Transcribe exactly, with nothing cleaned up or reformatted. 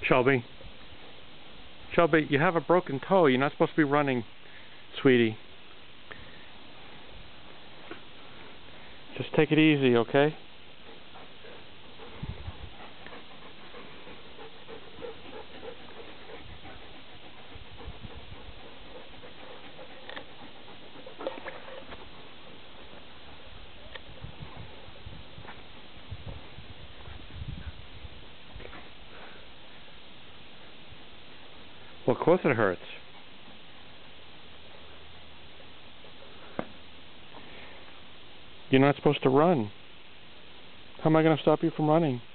Shelby. Shelby, you have a broken toe. You're not supposed to be running, sweetie. Just take it easy, okay? Well, of course it hurts. You're not supposed to run. How am I going to stop you from running?